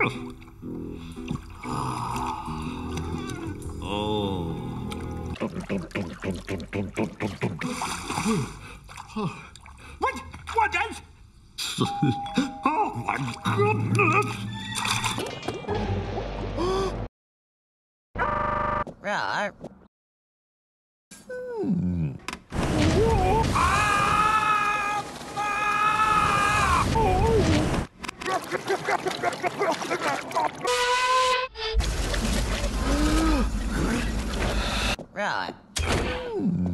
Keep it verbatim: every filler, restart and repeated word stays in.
Oh. What? What is? Oh, my goodness! Right. Hmm. Right.